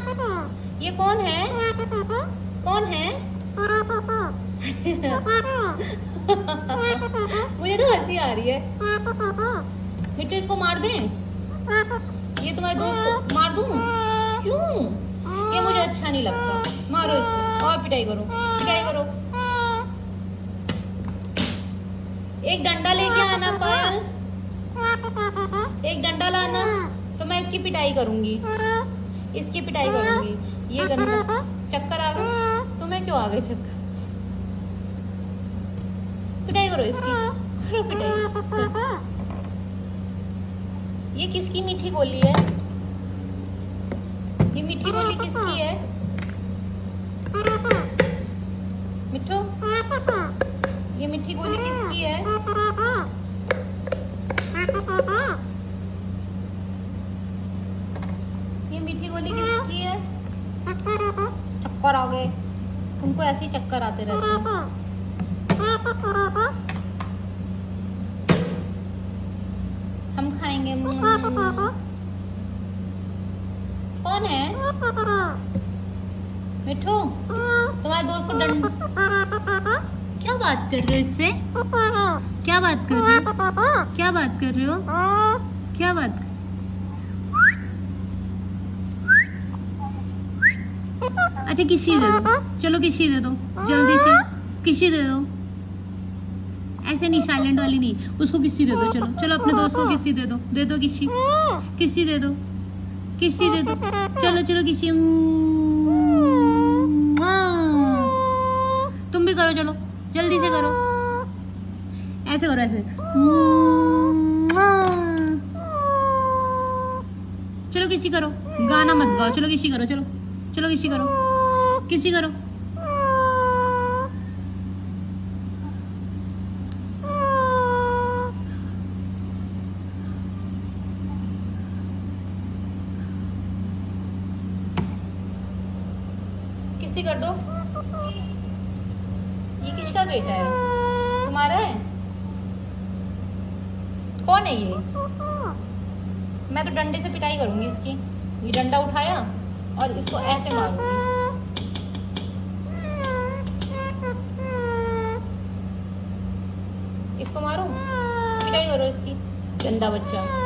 ये कौन है? कौन है? मुझे तो हंसी आ रही है। मिट्टू इसको मार दें? ये तुम्हारे दोस्त को मार दूं? क्यों? ये मुझे अच्छा नहीं लगता। मारो इसको और पिटाई करो, पिटाई करो। एक डंडा लेके आना पायल, एक डंडा लाना तो मैं इसकी पिटाई करूंगी, इसकी पिटाई करूंगी। ये गंदा चक्कर आ गए तुम्हें, क्यों आ गए चक्कर? पिटाई करो इसकी, करो पिटाई। ये किसकी मीठी गोली है? ये मीठी गोली किसकी है? मिट्टू, ये मीठी गोली किसकी है? ये मीठी गोली किसकी है? चक्कर आ गए तुमको, ऐसे ही चक्कर आते रहते हैं। हम खाएंगे। कौन है? मिट्टू, तुम्हारे दोस्त को डंड। क्या बात कर रहे हो इससे? क्या बात कर रहे हो? क्या बात कर रहे हो? क्या बात? अच्छा किसी दे दो, चलो किसी दे दो, जल्दी से किसी दे दो। ऐसे नहीं, साइलेंट वाली नहीं, उसको किसी दे दो। चलो चलो अपने दोस्त को किसी दे दो, दे दो किसी, किसी दे दो, किसी दे दो। चलो चलो किसी, तुम भी करो, चलो जल्दी से करो, ऐसे करो, ऐसे। चलो किसी करो, गाना मत गाओ, चलो किसी करो, चलो चलो किसी करो, किसी करो। किसी कर दो। ये किसका बेटा है? तुम्हारा है? कौन है ये? मैं तो डंडे से पिटाई करूंगी इसकी। ये डंडा उठाया और इसको ऐसे मारूंगी। इसको मारो, पिटाई करो इसकी, गंदा बच्चा।